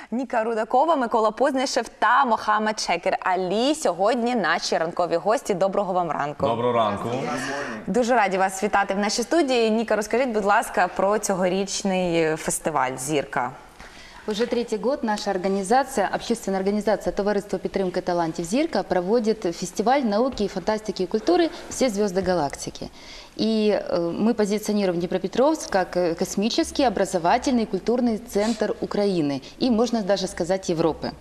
Ніка Рудакова, Микола Познайшев та Мохамед Шекер Алі. Сьогодні наші ранкові гості. Доброго вам ранку. Доброго ранку. Дуже раді вас вітати в нашій студії. Ніка, розкажіть, будь ласка, про цьогорічний фестиваль «Зірка». Уже третий год наша организация, общественная организация «Товариство підтримки талантів Зірка» проводит фестиваль науки, фантастики и культуры «Все звезды галактики». И мы позиционируем Днепропетровск как космический, образовательный, культурный центр Украины и, можно даже сказать, Европы.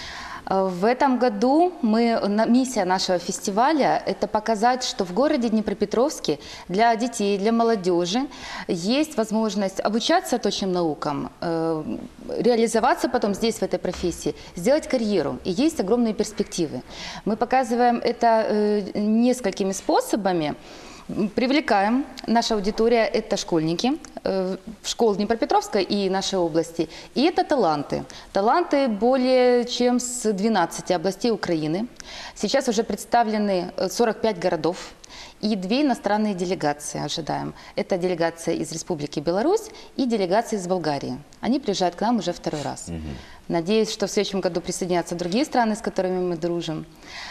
В этом году миссия нашего фестиваля – это показать, что в городе Днепропетровске для детей, для молодежи есть возможность обучаться точным наукам, реализоваться потом здесь, в этой профессии, сделать карьеру. И есть огромные перспективы. Мы показываем это несколькими способами. Привлекаем, наша аудитория – это школьники, школ Днепропетровска и нашей области. И это таланты. Таланты более чем с 12 областей Украины. Сейчас уже представлены 45 городов и 2 иностранные делегации ожидаем. Это делегация из Республики Беларусь и делегация из Болгарии. Они приезжают к нам уже второй раз. Надеюсь, что в следующем году присоединятся другие страны, с которыми мы дружим.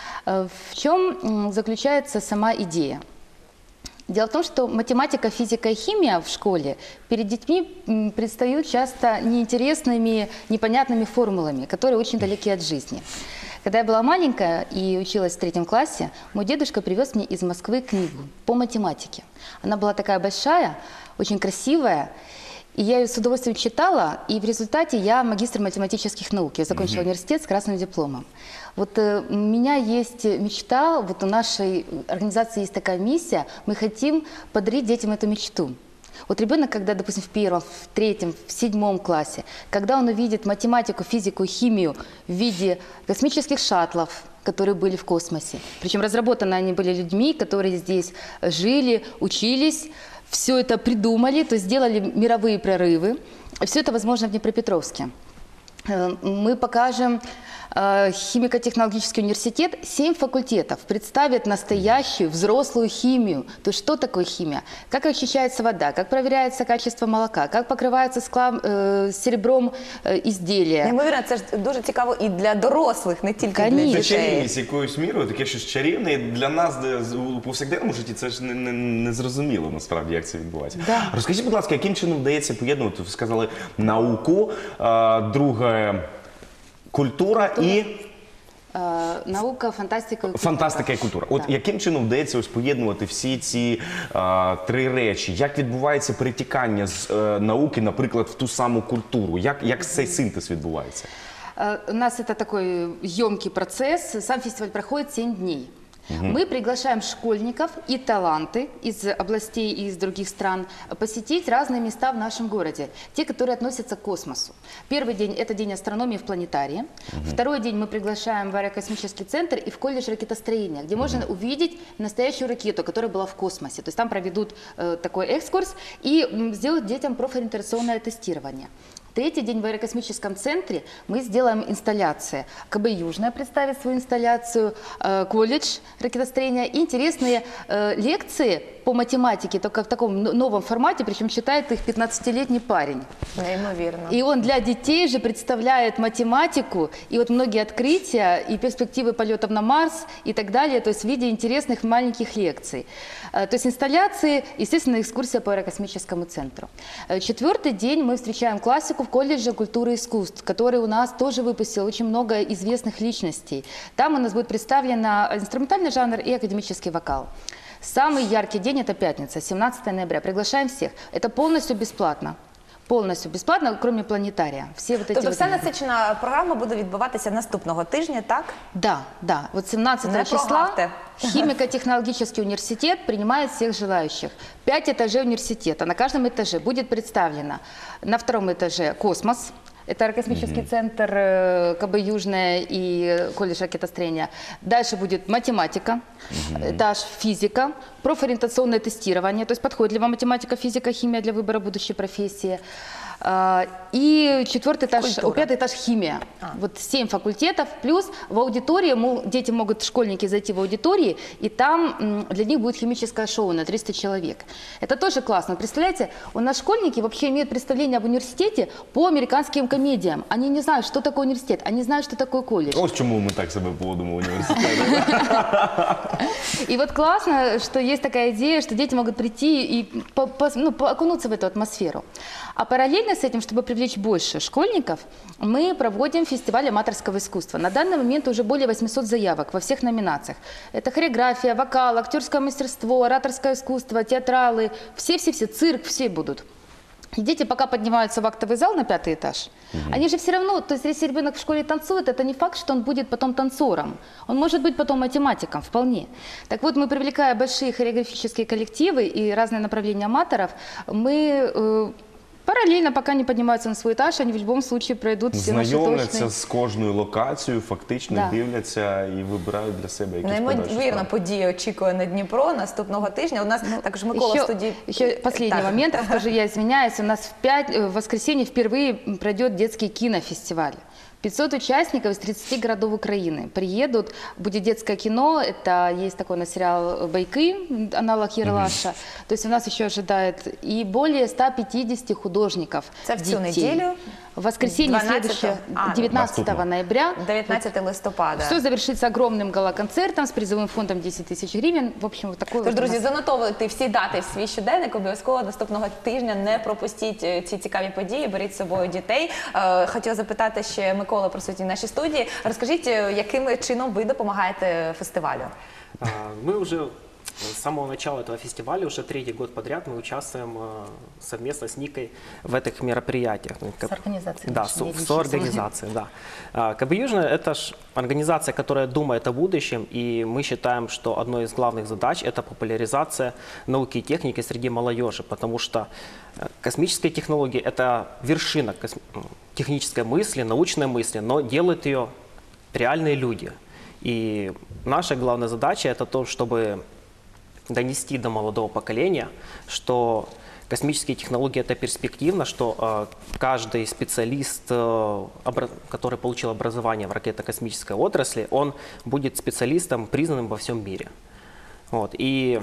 В чем заключается сама идея? Дело в том, что математика, физика и химия в школе перед детьми предстают часто неинтересными, непонятными формулами, которые очень далеки от жизни. Когда я была маленькая и училась в 3 классе, мой дедушка привез мне из Москвы книгу по математике. Она была такая большая, очень красивая. И я ее с удовольствием читала, и в результате я магистр математических наук. Я закончила университет с красным дипломом. Вот у меня есть мечта, вот у нашей организации есть такая миссия, мы хотим подарить детям эту мечту. Вот ребенок, когда, допустим, в 1, в 3, в 7 классе, когда он увидит математику, физику, химию в виде космических шаттлов, которые были в космосе, причем разработаны они были людьми, которые здесь жили, учились, все это придумали, то есть сделали мировые прорывы. Все это возможно в Днепропетровске. Мы покажем химико-технологический университет, 7 факультетов представят настоящую взрослую химию. То есть что такое химия? Как очищается вода, как проверяется качество молока, как покрываются серебром изделия. Неймовірно, це ж дуже цікаво і для дорослих, не тільки для дітей. Це чарівність якоюсь мірою, таке щось чарівне. І для нас у повсякденному житті це ж не зрозуміло насправді, як це відбувається. Да. Розкажіть, будь ласка, яким чином вдається поєднувати, ви сказали, науку, друге культура і наука, фантастика і культура. Фантастика і культура. От яким чином вдається ось поєднувати всі ці 3 речі? Як відбувається перетікання з науки, наприклад, в ту саму культуру? Як цей синтез відбувається? У нас это такой емкий процесс. Сам фестиваль проходит 7 дней. Мы приглашаем школьников и таланты из областей и из других стран посетить разные места в нашем городе, те, которые относятся к космосу. Первый день – это день астрономии в планетарии. Второй день мы приглашаем в аэрокосмический центр и в колледж ракетостроения, где можно увидеть настоящую ракету, которая была в космосе. То есть там проведут такой экскурс и сделают детям профориентационное тестирование. Третий день в аэрокосмическом центре мы сделаем инсталляции. КБ «Южная» представит свою инсталляцию, колледж ракетостроения и интересные лекции по математике, только в таком новом формате, причем читает их 15-летний парень. Неймовірно. И он для детей же представляет математику, и вот многие открытия, и перспективы полетов на Марс, и так далее, то есть в виде интересных маленьких лекций. То есть инсталляции, естественно, экскурсия по аэрокосмическому центру. 4-й день мы встречаем классику в колледже культуры и искусств, который у нас тоже выпустил очень много известных личностей. Там у нас будет представлен инструментальный жанр и академический вокал. Самый яркий день – это пятница, 17 ноября. Приглашаем всех. Это полностью бесплатно. Повністю безплатно, крім планетарія. Тобто вся насичена програма буде відбуватися наступного тижня, так? Да, да. Вот 17 числа химико-технологический университет принимает всех желающих. 5 этажей университета. На каждом этаже будет представлено на 2-м этаже космос. Это аэрокосмический центр КБ «Южная» и колледж ракетостроения. Дальше будет математика, этаж физика, профориентационное тестирование, то есть подходит ли вам математика, физика, химия для выбора будущей профессии. И четвертый этаж, Культура. пятый этаж химия. Вот 7 факультетов, плюс в аудитории дети могут, школьники, зайти в аудитории, и там для них будет химическое шоу на 300 человек. Это тоже классно. Представляете, у нас школьники вообще имеют представление об университете по американским комедиям. Они не знают, что такое университет, они знают, что такое колледж. Ось чому ми так себе поводимо в університеті. И вот классно, что есть такая идея, что дети могут прийти и окунуться в эту атмосферу. А параллельно с этим, чтобы привлечь больше школьников, мы проводим фестиваль аматорского искусства. На данный момент уже более 800 заявок во всех номинациях. Это хореография, вокал, актерское мастерство, ораторское искусство, театралы, все-все-все, цирк, все будут. И дети пока поднимаются в актовый зал на 5-й этаж, они же все равно, то есть если ребенок в школе танцует, это не факт, что он будет потом танцором. Он может быть потом математиком, вполне. Так вот, мы, привлекая большие хореографические коллективы и разные направления аматоров, мы параллельно, пока не поднимаются на свой этаж, они в любом случае пройдут все наши Знайомляться точные... з кожною локацією, фактично Да. дивляться і вибирають для себе якісь подальші Неймовірна справи. подія очікує на Дніпро наступного тижня. У нас також Микола в студії. Еще последний Так. момент, скажу, я извиняюсь, у нас в воскресенье впервые пройдет детский кинофестиваль. 500 участников из 30 городов Украины приедут, будет детское кино, это есть такой у нас сериал «Байки», аналог «Ералаша», то есть у нас еще ожидает и более 150 художников, Это в цю детей. неделю? В воскресенье 12-го? следующее, А, 19 наступного. ноября. 19 листопада. Все завершится огромным гала-концертом с призовым фондом 10 тысяч гривен. В общем, вот такой Тож, вот у друзі, нас... занотовуйте всі дати в свій щоденник, обов'язково наступного тижня не пропустіть ці цікаві події, беріть з собою дітей. Хотіла запитати ще Микола, присутній в нашій студії. Розкажіть, яким чином ви допомагаєте фестивалю? Мы уже с самого начала этого фестиваля, уже 3-й год подряд, мы участвуем совместно с Никой в этих мероприятиях. Ну, С организацией. Да, нашей, в соорганизации, да. КБ Южная – это ж организация, которая думает о будущем, и мы считаем, что одной из главных задач – это популяризация науки и техники среди молодежи, потому что космические технологии – это вершина технической мысли, научной мысли, но делают ее реальные люди. И наша главная задача – это то, чтобы донести до молодого поколения, что космические технологии – это перспективно, что каждый специалист, который получил образование в ракетно-космической отрасли, он будет специалистом, признанным во всем мире. Вот. И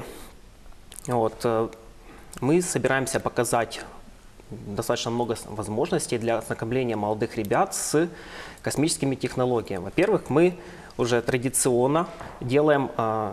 вот, мы собираемся показать достаточно много возможностей для ознакомления молодых ребят с космическими технологиями. Во-первых, мы уже традиционно делаем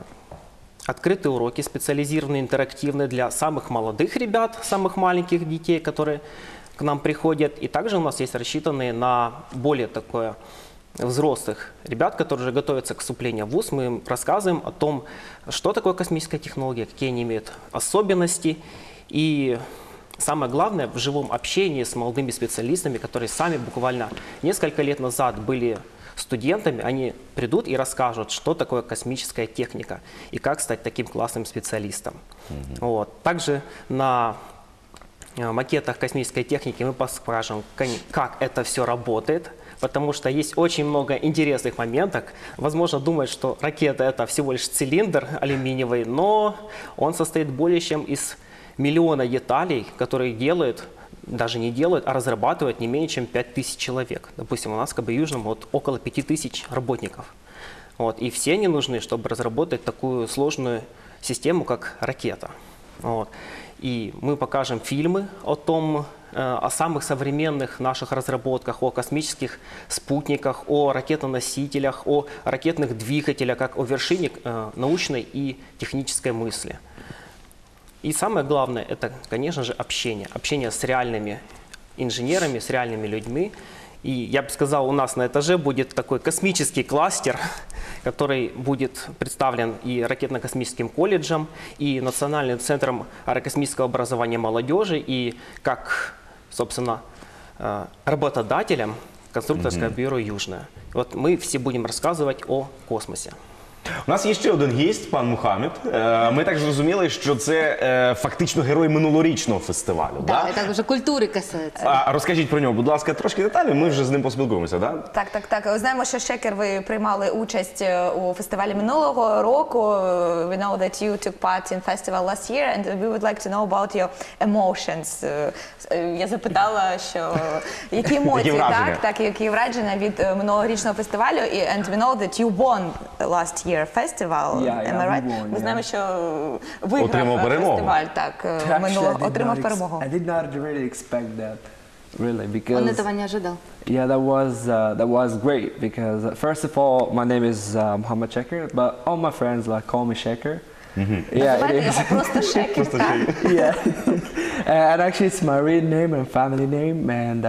открытые уроки, специализированные, интерактивные для самых молодых ребят, самых маленьких детей, которые к нам приходят. И также у нас есть рассчитанные на более такое взрослых ребят, которые уже готовятся к вступлению в ВУЗ. Мы им рассказываем о том, что такое космическая технология, какие они имеют особенности. И самое главное, в живом общении с молодыми специалистами, которые сами буквально несколько лет назад были студентами, они придут и расскажут, что такое космическая техника и как стать таким классным специалистом. Вот. Также на макетах космической техники мы покажем, как это все работает, потому что есть очень много интересных моментов. Возможно, думать, что ракета – это всего лишь цилиндр алюминиевый, но он состоит более чем из миллиона деталей, которые делают, даже не делают, а разрабатывают не менее чем 5000 человек. Допустим, у нас в КБ Южном вот около 5000 работников. Вот, и все они нужны, чтобы разработать такую сложную систему, как ракета. Вот. И мы покажем фильмы о том, о самых современных наших разработках, о космических спутниках, о ракетоносителях, о ракетных двигателях, как о вершине научной и технической мысли. И самое главное, это, конечно же, общение. Общение с реальными инженерами, с реальными людьми. И я бы сказал, у нас на этаже будет такой космический кластер, который будет представлен и ракетно-космическим колледжем, и Национальным центром аэрокосмического образования молодежи, и как, собственно, работодателем конструкторское бюро «Южное». Вот мы все будем рассказывать о космосе. У нас є ще один гість, пан Мухаммед. Ми так зрозуміли, що це фактично герой минулорічного фестивалю. Да, это уже культуры касается. А розкажіть про нього, будь ласка, трошки деталі, ми вже з ним поспілкуємося, так? Так. Знаємо, що Шекер, ви приймали участь у фестивалі минулого року. We know that you took part in festival last year and we would like to know about your emotions. Я запитала, що які емоції, враження? які враження від минулорічного фестивалю. And we know that you won last year festival. Am I right? we won, Ми знаємо, що Отримав виграв перемогу. фестиваль, так, минулого, Actually, отримав перемогу. I did not really expect that, really, because Он этого не ожидал. yeah, that was great. Because first of all, my name is Muhammad Sheker, but all my friends like call me Sheker. Yeah, it Називайте is. його просто Шекер, так? Yeah, and actually it's my real name and family name, and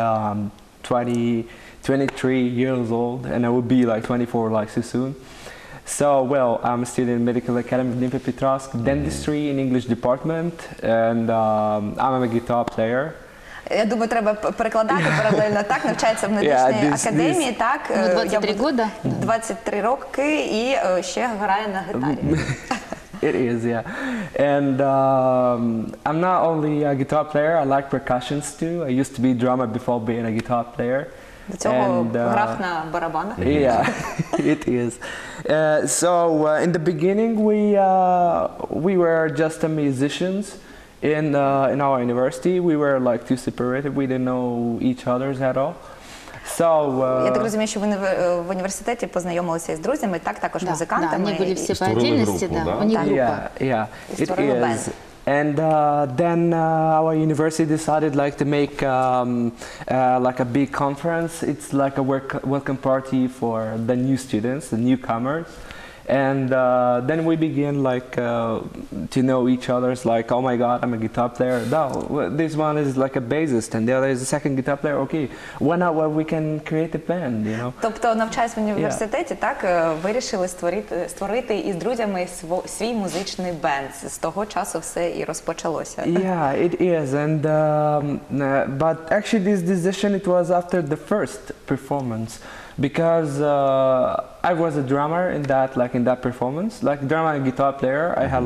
23 years old, and I will be like 24 like so soon. So, well, I'm a student in Medical Academy of Dnipropetrovsk, dentistry in English department, and I'm a guitar player. Я думаю, треба перекладати паралельно. Так, навчається в медичній Yeah, академії, так. Йому 23 года. 23 роки і ще грає на гітарі. It is, yeah. And I'm not only a guitar player, I like percussions too. I used to be a drummer before being a guitar player. До цього грав на барабанах. Yeah, it is. In the beginning, we were just musicians in our university. We were like too separated. We didn't know each other's at all. Я так розумію, що ви в університеті познайомилися із друзями, так, також Да, музикантами. они были все по Створили отдельности, группу, да. да? У них группа. Yeah, it Створили бенд. is. And then our university decided like to make like a big conference. It's like a welcome party for the new students, the newcomers. And then we began like to know each other's like, oh my God, I'm a guitar player. No, this one is like a bassist, and the other is a second guitar player. Okay, why not? Well, we can create a band, you know. Тобто, навчаючись в університеті, так, вирішили створити із друзями свій музичний бенд. З того часу все і розпочалося. Yeah, it is, and but actually this decision it was after the first performance, because I was a drummer in that performance, like drummer and guitar player. I had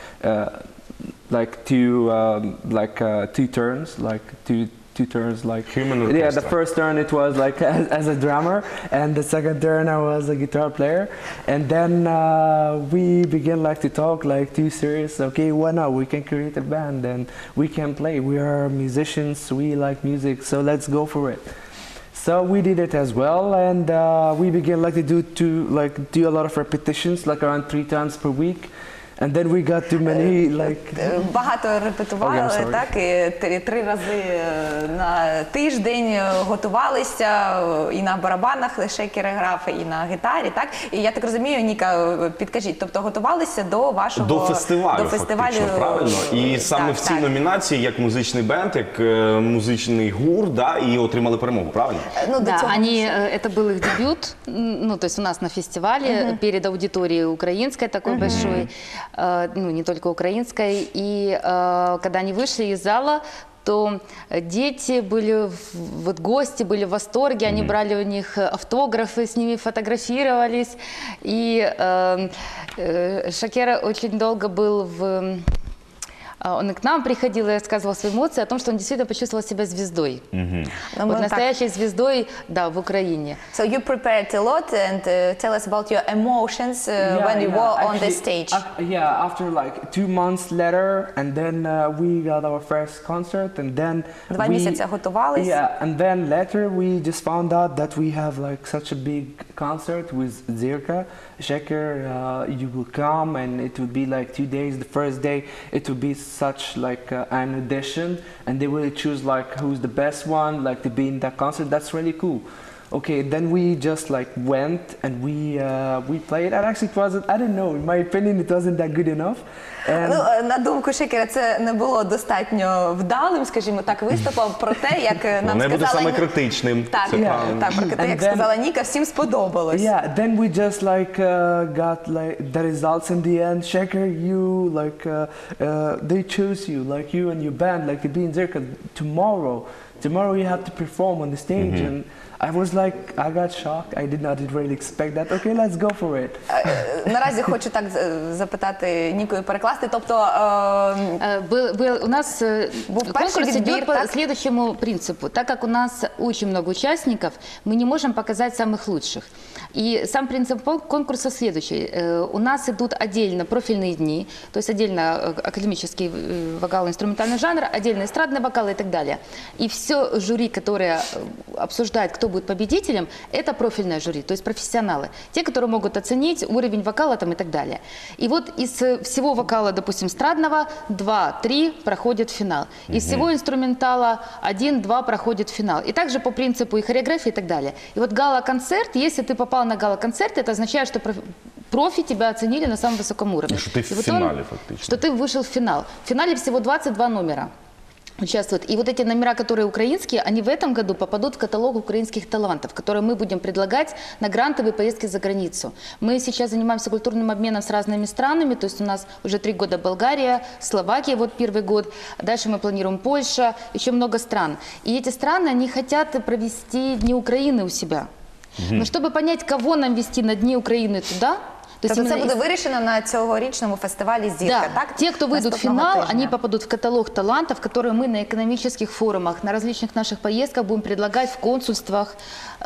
two turns, two turns, like Human yeah. orchestra. The first turn it was like as a drummer, and the second turn I was a guitar player. And then we began like to talk like too serious. Okay, why not? We can create a band and we can play. We are musicians. We like music, so let's go for it. So we did it as well, and we began like to do a lot of repetitions, like around 3 times per week. And then we got too many like. Багато репетували, Okay, I'm sorry. так, і 3 рази на тиждень готувалися, і на барабанах Шекер грав, і на гітарі, так? І я так розумію, Ніка, підкажіть, тобто готувалися до вашого... До фестивалю, фактично, правильно? І саме в цій номінації, як музичний бенд, як музичний гурт, да, і отримали перемогу, правильно? Ну, до Да, цього это был их дебют, ну, то есть у нас на фестивале перед аудиторией украинской такой большой, ну, не только украинской, и когда они вышли из зала, то дети были, вот гости были в восторге, они брали у них автографы, с ними фотографировались, и Шекер очень долго был он и к нам приходил и рассказывал свои эмоции о том, что он действительно почувствовал себя звездой. Вот настоящей звездой, да, в Украине. So you prepared a lot, and tell us about your emotions when you were on the stage. After like 2 months later, and then we got our first concert, and then 2 місяця готувались. Yeah, and then later we just found out that we have like such a big concert with Zirka. Sheker, you will come, and it will be like 2 days. The first day, it will be such like an audition, and they will choose like who's the best one, like to be in that concert. That's really cool. Okay, then we just like went and we played, and actually it wasn't, I don't know, in my opinion it wasn't that good enough. And Ну, на думку Шекера, це не було достатньо вдалим, скажімо так, виступом, проте, як нам Не буде сказала... саме критичним. Так, Це правильно. так, проте, як And then- сказала Ніка, всім сподобалось. yeah, then we just like got like the results in the end. Sheker, you like they choose you, like you and your band, like to be in Zirka tomorrow. tomorrow you have to perform on the stage. And I was like, I got shocked. I did not really expect that. Okay, let's go for it. Наразі хочу так запитати Ніку і перекласти. Тобто У нас Был конкурс перший идет відбір, по так? следующему принципу. Так как у нас очень много участников, мы не можем показать самых лучших. И сам принцип конкурса следующий. У нас идут отдельно профильные дни, то есть отдельно академический вокал, инструментальный жанр, отдельно эстрадный вокал и так далее. И все жюри, которое обсуждает, кто будет победителем, это профильное жюри, то есть профессионалы. Те, которые могут оценить уровень вокала там, и так далее. И вот из всего вокала, допустим, эстрадного, 2-3 проходят в финал. Из всего инструментала 1-2 проходят в финал. И также по принципу и хореографии и так далее. И вот гала-концерт, если ты попал на гала-концерт, это означает, что профи тебя оценили на самом высоком уровне. Что ты в И вот финале фактически. Что ты вышел в финал. В финале всего 22 номера участвуют. И вот эти номера, которые украинские, они в этом году попадут в каталог украинских талантов, которые мы будем предлагать на грантовые поездки за границу. Мы сейчас занимаемся культурным обменом с разными странами, то есть у нас уже 3 года Болгария, Словакия, вот первый год, дальше мы планируем Польша, еще много стран. И эти страны, они хотят провести Дни Украины у себя. Но чтобы понять, кого нам вести на Дни Украины туда, то есть тобто це именно буде вирішено на цьогорічному фестивалі «Зірка», да, так? те, кто выйдут в Наступного финал, тижня. они попадут в каталог талантов, которые мы на экономических форумах, на различных наших поездках будем предлагать в консульствах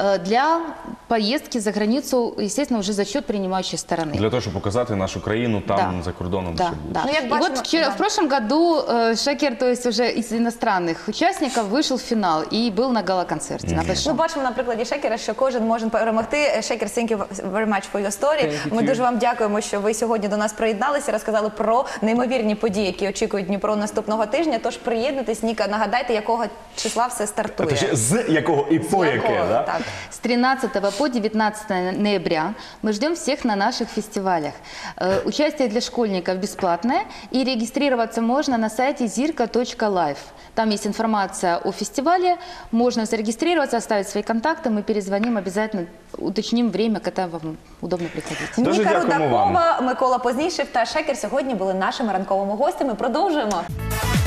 для поездки за границу, естественно, уже за счет принимающей стороны. Для того, щоб показати нашу країну там, Да. за кордоном. Да, ще буде. да. Ну, як И бачимо, вот вчера, да. в прошлом году Шекер, то есть уже из иностранных участников, вышел в финал и был на гала-концерте, на Ми большом. бачимо на прикладі Шекера, що кожен може перемогти. Шекер, thank you very much for your story. Thank you. Ми дуже вам дякуємо, що ви сьогодні до нас приєдналися, розказали про неймовірні події, які очікують Дніпро наступного тижня. Тож приєднуйтесь, Ніка, нагадайте, якого числа все стартує. Це ще з якого і по яке, Якого, да? так. С 13 по 19 ноября мы ждем всех на наших фестивалях. Участие для школьников бесплатное, и регистрироваться можно на сайте zirka.life. Там есть информация о фестивале, можно зарегистрироваться, оставить свои контакты, мы перезвоним, обязательно уточним время, когда вам удобно приходить. Дуже Ніка дякуємо вам. Рудакова, Микола Познішев та Шекер сьогодні були нашими ранковими гостями. Продовжуємо.